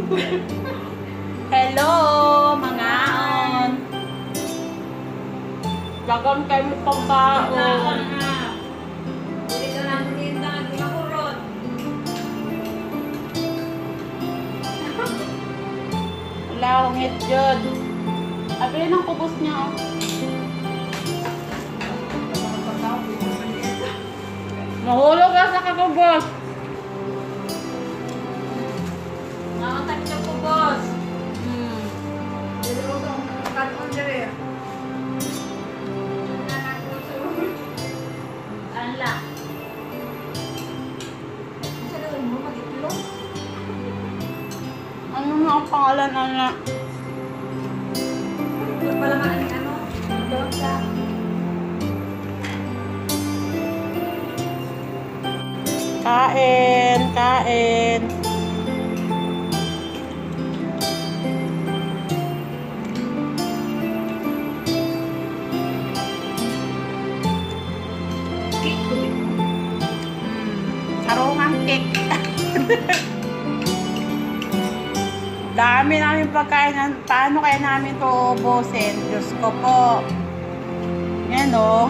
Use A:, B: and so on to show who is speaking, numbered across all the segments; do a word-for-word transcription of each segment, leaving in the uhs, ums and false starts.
A: Hello, mga on. Lagang kayo pagkaon.
B: Hindi ka lang tinta, hindi ka kurot.
A: Wala akong hit yun. Abili ng kubos niya. Oh. Mahulog ka sa kakubos.
B: Nakatak niya po, boss.
A: Hmm.
B: Dito ko ang kanon dire. Anla. Sa daw mo magitlog.
A: Ano nga ang pangalan, Ana?
B: Wala pala man ang ano. Dawag ka.
A: Kain, kain. Sarungang cake. Dami namin pagkain. Paano kaya namin ito ubusin? Diyos ko po. Yan o.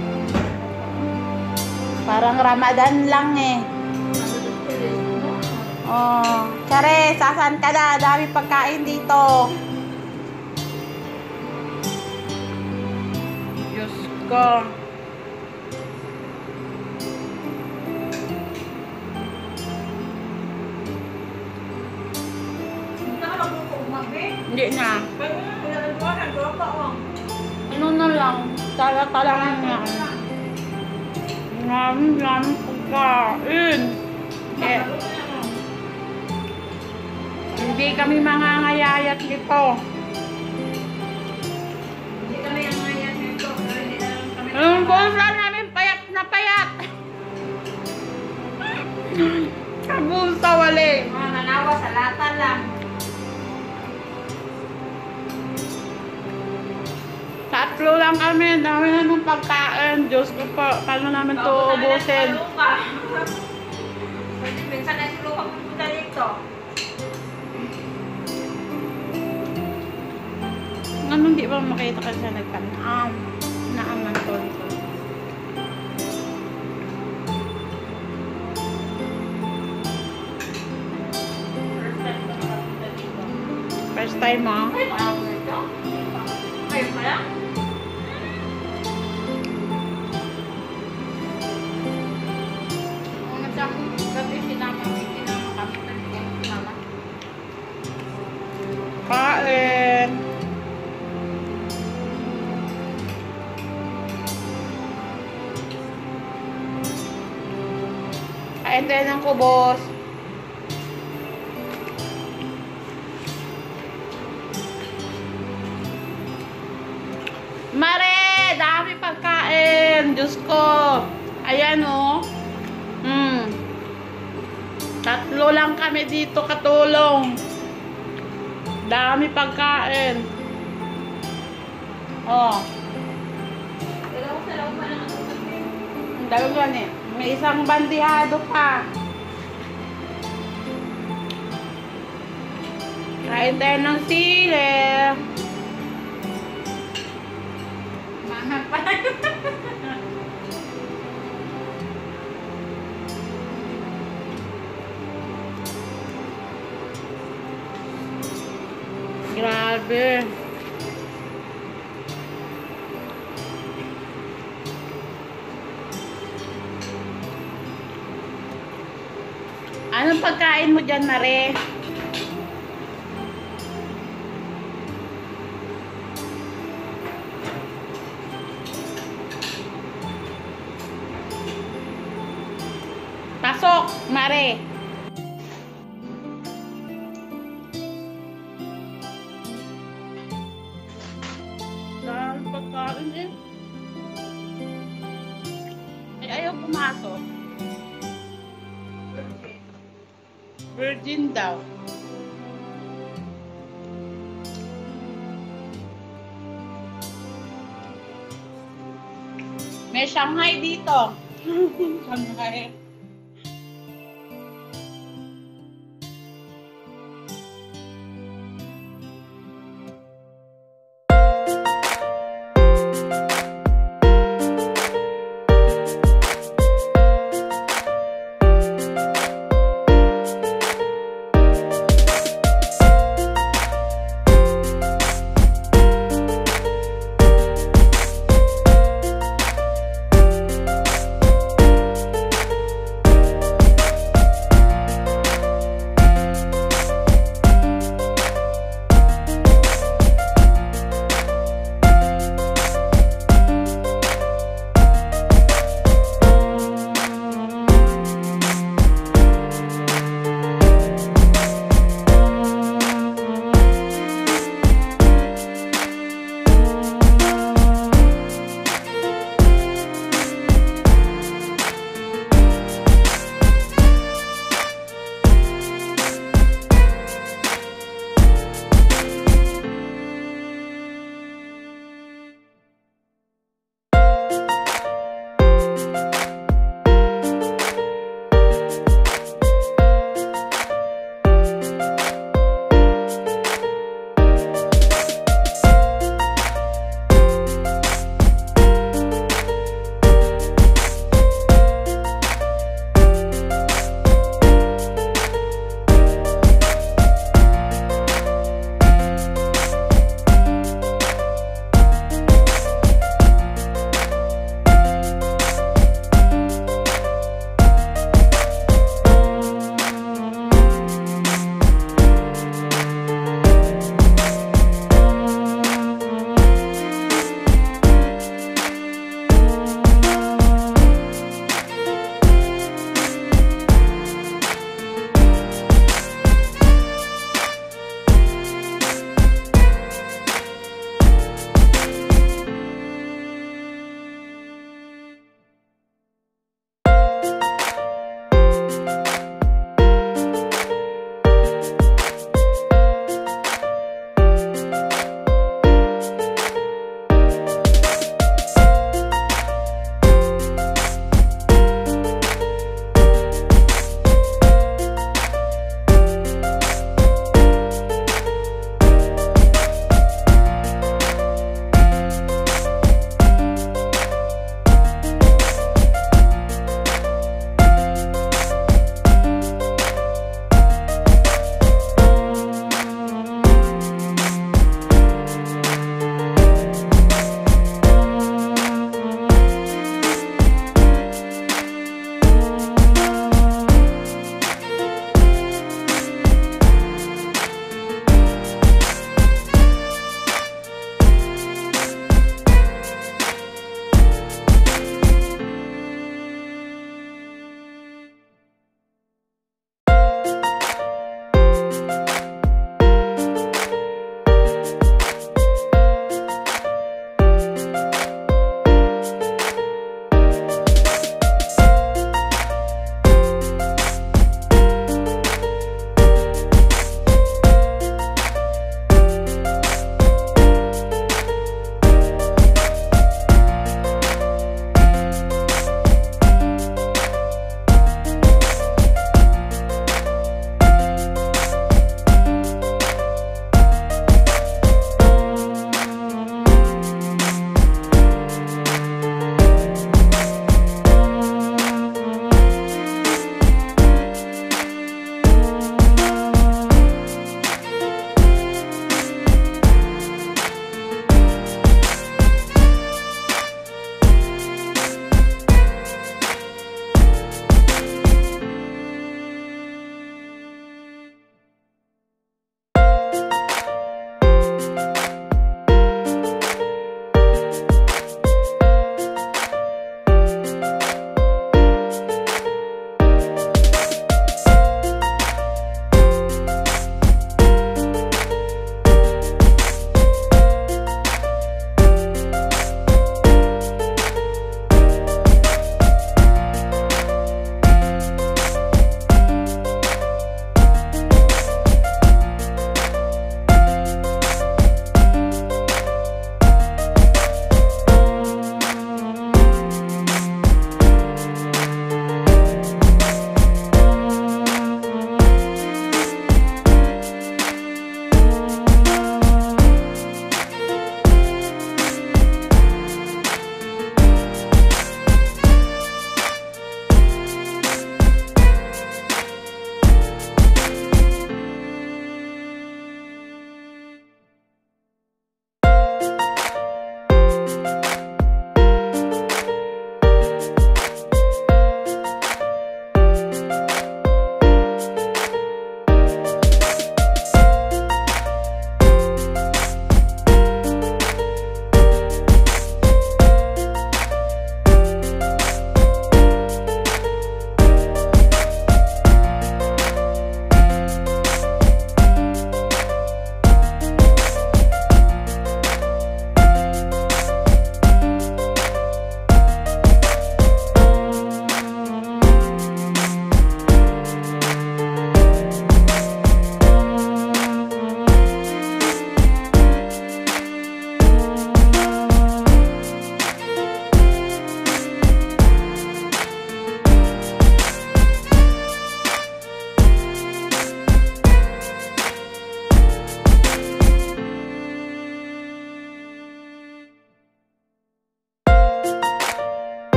A: Parang Ramadan lang eh. Oh, Chare, sasan ka na? Dami pagkain dito. Diyos ko. Hindi na. Ano na lang. Tala-talangan na. Marami, marami pagkain. Eh, hindi kami mangangayayat nito.
B: Hindi kami ang ngayon nito. Hindi na lang kami.
A: Ang bulsa namin payat na payat. Kabulsa wali.
B: Mga nanawa sa lata lang.
A: Tatlo lang kami. Dami na ng pagkain. Diyos ko po. Paano namin ito ubusin?
B: Pwede minsan na silukang pupunta dito.
A: Ano hindi ba makita ka siya nagtanam? Naaman to. First time ah.
B: Ngayon pa lang?
A: Kung nagsang gabi sinama, sinama kami na sinama. Kain! Kain tayo ng kubos. Mare! Dami pagkain! Diyos ko! Ayan o. Oh. Hmm. Tatlo lang kami dito katulong. Dami pagkain. Oh.
B: Dalawa sa loob pa lang ang sasabihin.
A: Ang dalawa eh. May isang bandihado pa. Kain tayo ng sili.
B: Mahal pa lang.
A: Grabe. Anong pagkain mo dyan, Mare? Pasok, Mare. Dahil pagkain eh. Ay, ayaw pumasok. Virgin daw. May Shanghai dito. Shanghai.